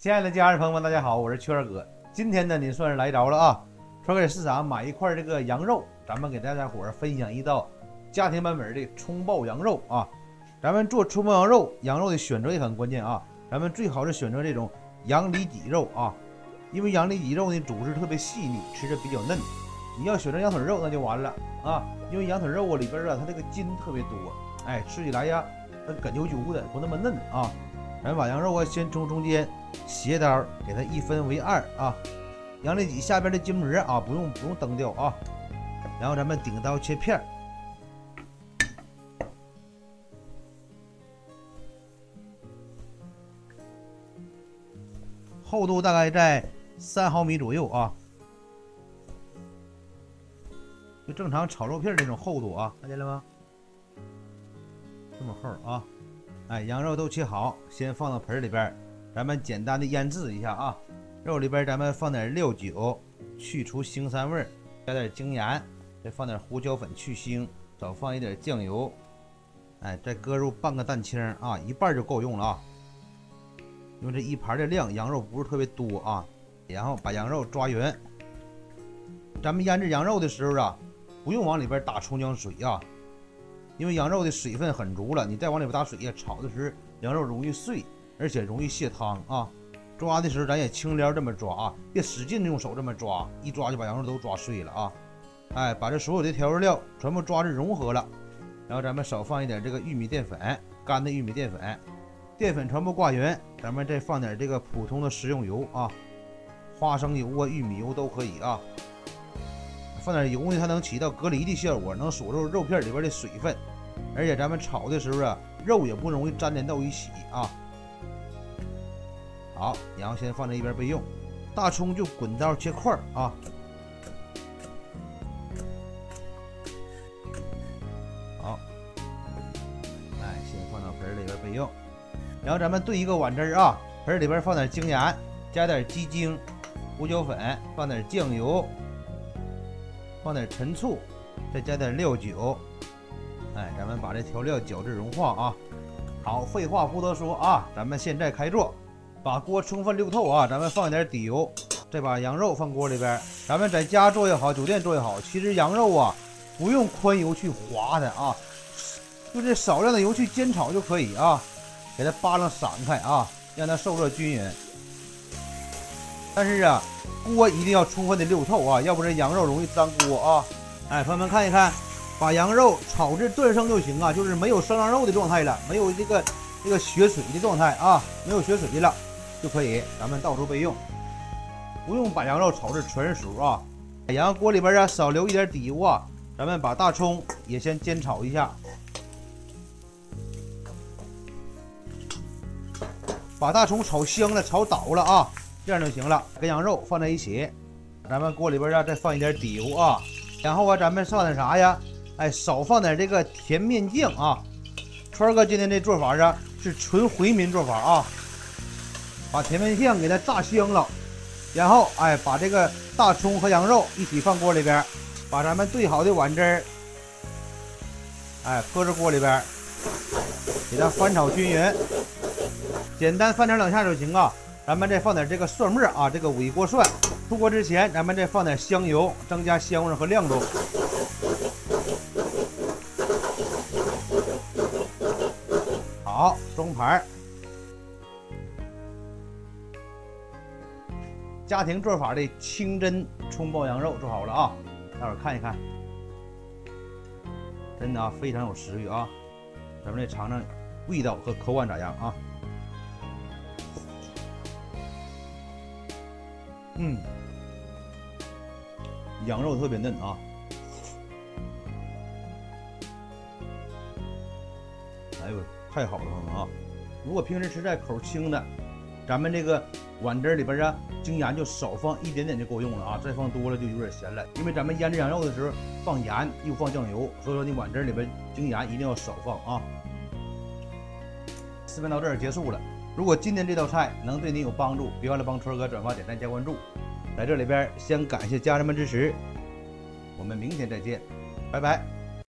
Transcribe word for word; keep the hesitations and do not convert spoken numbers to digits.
亲爱的家人朋友们，大家好，我是圈儿哥。今天呢，您算是来着了啊！圈儿哥在市场买一块这个羊肉，咱们给大家伙儿分享一道家庭版本的葱爆羊肉啊。咱们做葱爆羊肉，羊肉的选择也很关键啊。咱们最好是选择这种羊里脊肉啊，因为羊里脊肉呢组织特别细腻，吃着比较嫩。你要选择羊腿肉那就完了啊，因为羊腿肉啊里边啊它这个筋特别多，哎，吃起来呀它哏啾啾的，不那么嫩啊。咱们把羊肉啊先从中间斜刀给它一分为二啊，羊里脊下边的筋膜啊不用不用蹬掉啊，然后咱们顶刀切片，厚度大概在三毫米左右啊，就正常炒肉片这种厚度啊，看见了吗？这么厚啊！哎，羊肉都切好，先放到盆里边，咱们简单的腌制一下啊。肉里边咱们放点料酒，去除腥膻味，加点精盐，再放点胡椒粉去腥，少放一点酱油。哎，再搁入半个蛋清啊，一半就够用了啊。因为这一盘的量，羊肉不是特别多啊。然后把羊肉抓匀。咱们腌制羊肉的时候啊，不用往里边打葱姜水啊。因为羊肉的水分很足了，你再往里边打水呀，炒的时候羊肉容易碎，而且容易泄汤啊。抓的时候咱也轻撩这么抓啊，别使劲用手这么抓，一抓就把羊肉都抓碎了啊。哎，把这所有的调味料全部抓着融合了，然后咱们少放一点这个玉米淀粉，干的玉米淀粉，淀粉全部挂匀，咱们再放点这个普通的食用油啊，花生油啊、玉米油都可以啊。放点油呢，它能起到隔离的效果，能锁住肉片里边的水分，而且咱们炒的时候啊，肉也不容易粘连到一起啊。好，然后先放在一边备用。大葱就滚刀切块啊。好，哎，先放到盆里边备用。然后咱们兑一个碗汁啊，盆里边放点精盐，加点鸡精、胡椒粉，放点酱油。放点陈醋，再加点料酒，哎，咱们把这调料搅制融化啊。好，废话不多说啊，咱们现在开做，把锅充分溜透啊，咱们放一点底油，再把羊肉放锅里边。咱们在家做也好，酒店做也好，其实羊肉啊不用宽油去划它啊，就这少量的油去煎炒就可以啊，给它扒拉散开啊，让它受热均匀。但是啊，锅一定要充分的溜透啊，要不然羊肉容易粘锅啊。哎，朋友们看一看，把羊肉炒至断生就行啊，就是没有生羊肉的状态了，没有这个这个血水的状态啊，没有血水的了就可以，咱们到时候备用，不用把羊肉炒至全熟啊。然后锅里边啊少留一点底油啊，咱们把大葱也先煎炒一下，把大葱炒香了，炒倒了啊。这样就行了，跟羊肉放在一起，咱们锅里边啊再放一点底油啊，然后啊咱们放点啥呀？哎，少放点这个甜面酱啊。川哥今天这做法啊是纯回民做法啊，把甜面酱给它炸香了，然后哎把这个大葱和羊肉一起放锅里边，把咱们兑好的碗汁儿，哎泼至锅里边，给它翻炒均匀，简单翻炒两下就行啊。咱们再放点这个蒜末啊，这个尾锅蒜。出锅之前，咱们再放点香油，增加香味和亮度。好，装盘。家庭做法的清真葱爆羊肉做好了啊，待会儿看一看。真的啊，非常有食欲啊！咱们来尝尝味道和口感咋样啊？嗯，羊肉特别嫩啊！哎呦，太好了，朋友们啊！如果平时吃菜口轻的，咱们这个碗汁里边啊，精盐就少放一点点就够用了啊，再放多了就有点咸了。因为咱们腌制羊肉的时候放盐又放酱油，所以说你碗汁里边精盐一定要少放啊。视频到这儿结束了。如果今天这道菜能对你有帮助，别忘了帮川哥转发、点赞、加关注。在这里边先感谢家人们支持，我们明天再见，拜拜。